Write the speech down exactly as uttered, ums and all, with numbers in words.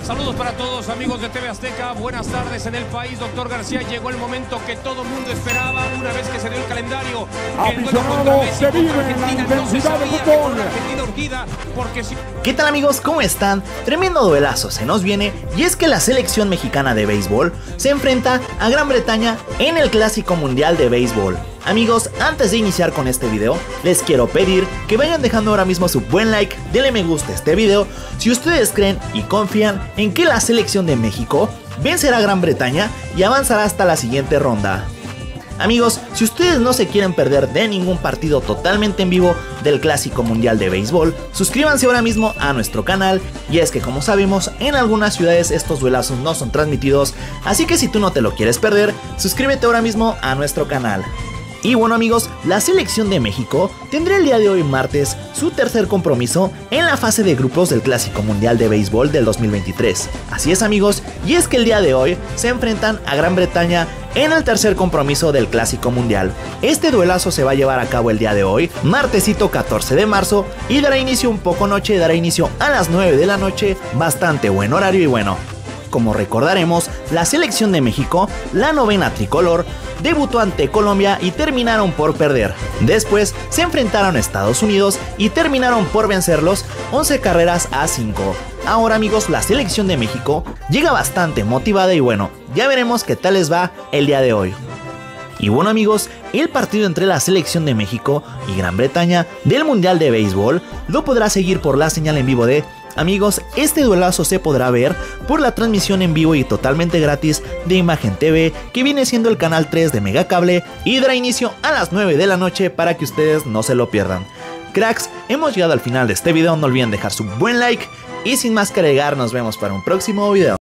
Saludos para todos, amigos de T V Azteca. Buenas tardes en el país. Doctor García, llegó el momento que todo el mundo esperaba una vez que se dio el calendario. Aficionados, se vive la intensidad del fútbol. Porque si... ¿Qué tal, amigos? ¿Cómo están? Tremendo duelazo se nos viene, y es que la selección mexicana de béisbol se enfrenta a Gran Bretaña en el Clásico Mundial de Béisbol. Amigos, antes de iniciar con este video, les quiero pedir que vayan dejando ahora mismo su buen like, denle me gusta a este video si ustedes creen y confían en que la selección de México vencerá a Gran Bretaña y avanzará hasta la siguiente ronda. Amigos, si ustedes no se quieren perder de ningún partido totalmente en vivo del Clásico Mundial de Béisbol, suscríbanse ahora mismo a nuestro canal, y es que como sabemos, en algunas ciudades estos duelazos no son transmitidos, así que si tú no te lo quieres perder, suscríbete ahora mismo a nuestro canal. Y bueno, amigos, la selección de México tendrá el día de hoy, martes, su tercer compromiso en la fase de grupos del Clásico Mundial de Béisbol del dos mil veintitrés. Así es, amigos, y es que el día de hoy se enfrentan a Gran Bretaña en el tercer compromiso del Clásico Mundial. Este duelazo se va a llevar a cabo el día de hoy, martesito catorce de marzo, y dará inicio un poco noche, dará inicio a las nueve de la noche, bastante buen horario. Y bueno, como recordaremos, la selección de México, la novena tricolor, debutó ante Colombia y terminaron por perder. Después se enfrentaron a Estados Unidos y terminaron por vencerlos once carreras a cinco. Ahora, amigos, la selección de México llega bastante motivada y bueno, ya veremos qué tal les va el día de hoy. Y bueno, amigos, el partido entre la selección de México y Gran Bretaña del Mundial de Béisbol lo podrá seguir por la señal en vivo de... Amigos, este duelazo se podrá ver por la transmisión en vivo y totalmente gratis de Imagen T V, que viene siendo el canal tres de Megacable, y dará inicio a las nueve de la noche para que ustedes no se lo pierdan. Cracks, hemos llegado al final de este video, no olviden dejar su buen like, y sin más que agregar, nos vemos para un próximo video.